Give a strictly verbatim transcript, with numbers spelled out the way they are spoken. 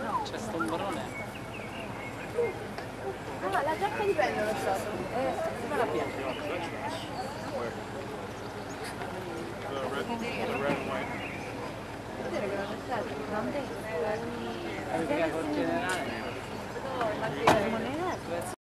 C'è sto ombrone. Ah, la giacca di pelle l'ho trovato. Eh, come la piace? The red, the red and white. Vedere che non c'è stato, non Avete col generale? No, ma che...